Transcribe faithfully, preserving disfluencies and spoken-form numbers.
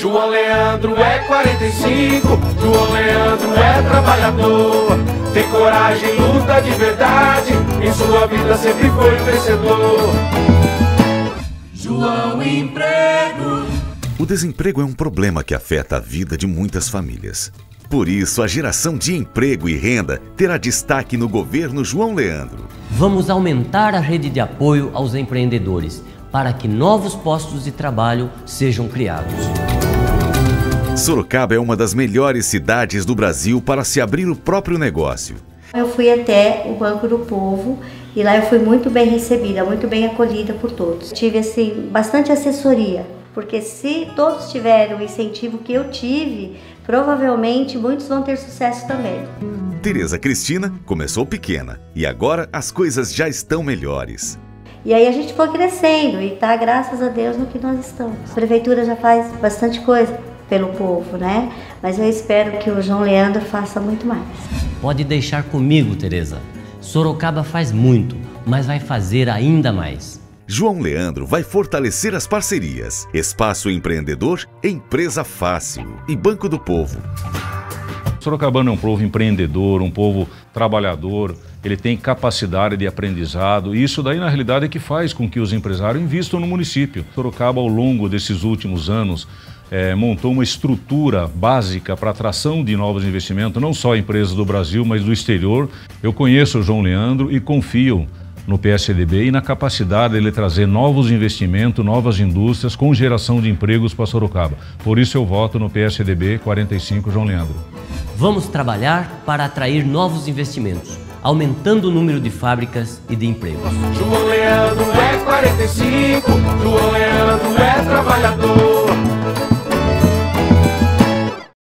João Leandro é quarenta e cinco, João Leandro é trabalhador. Tem coragem, luta de verdade, em sua vida sempre foi um vencedor. João Emprego. O desemprego é um problema que afeta a vida de muitas famílias. Por isso, a geração de emprego e renda terá destaque no governo João Leandro. Vamos aumentar a rede de apoio aos empreendedores para que novos postos de trabalho sejam criados. Sorocaba é uma das melhores cidades do Brasil para se abrir o próprio negócio. Eu fui até o Banco do Povo e lá eu fui muito bem recebida, muito bem acolhida por todos. Tive assim, bastante assessoria, porque se todos tiverem o incentivo que eu tive, provavelmente muitos vão ter sucesso também. Tereza Cristina começou pequena e agora as coisas já estão melhores. E aí a gente foi crescendo e tá, graças a Deus, no que nós estamos. A prefeitura já faz bastante coisa pelo povo, né? Mas eu espero que o João Leandro faça muito mais. Pode deixar comigo, Tereza. Sorocaba faz muito, mas vai fazer ainda mais. João Leandro vai fortalecer as parcerias. Espaço Empreendedor, Empresa Fácil e Banco do Povo. Sorocabano é um povo empreendedor, um povo trabalhador, ele tem capacidade de aprendizado e isso daí na realidade é que faz com que os empresários invistam no município. Sorocaba ao longo desses últimos anos é, montou uma estrutura básica para atração de novos investimentos, não só empresas do Brasil, mas do exterior. Eu conheço o João Leandro e confio no P S D B e na capacidade dele trazer novos investimentos, novas indústrias com geração de empregos para Sorocaba. Por isso eu voto no P S D B quarenta e cinco, João Leandro. Vamos trabalhar para atrair novos investimentos, aumentando o número de fábricas e de empregos. João Leandro é quarenta e cinco, João